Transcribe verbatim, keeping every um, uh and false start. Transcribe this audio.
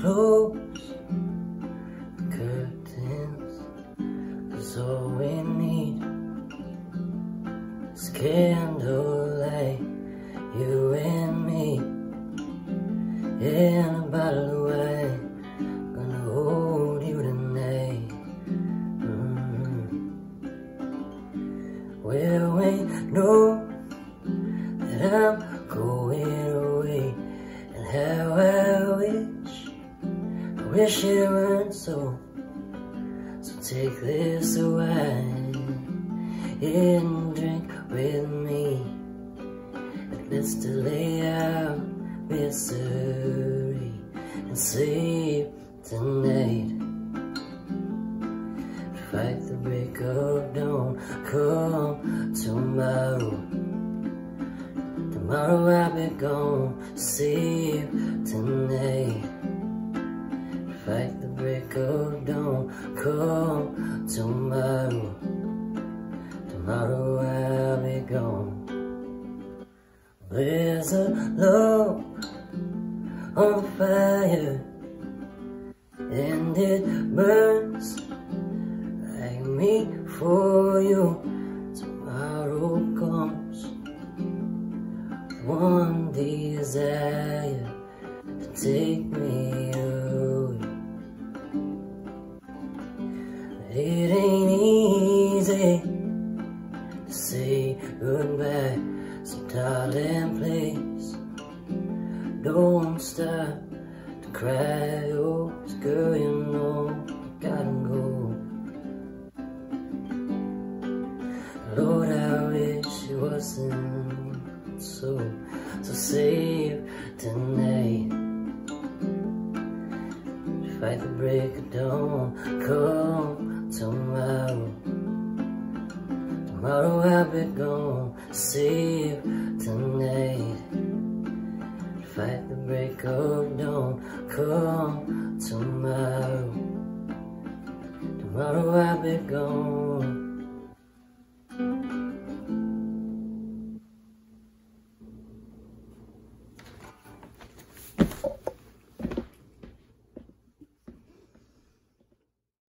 close the curtains, 'cause all we need is candlelight, you and me, in a bottle of wine, gonna hold you tonight. Mm-hmm. Well, we know that I'm going away, and how I wish, I wish it weren't so. So take this wine and drink with me, and let's delay our misery and sleep tonight. Fight the break of dawn, come tomorrow. Tomorrow I'll be gone, sleep tonight. Fight the break of dawn, come tomorrow. Tomorrow I'll be gone. There's a log on fire, and it burns like me for you. Tomorrow comes one desire to take me away. It ain't easy to say goodbye, so darling, please don't stop to cry. Oh, girl, you know I gotta go. Lord, I wish it wasn't so. So save tonight. Fight the break of dawn, come tomorrow. Tomorrow I'll be gone, save tonight. Fight the break of dawn, come tomorrow. Tomorrow I'll be gone.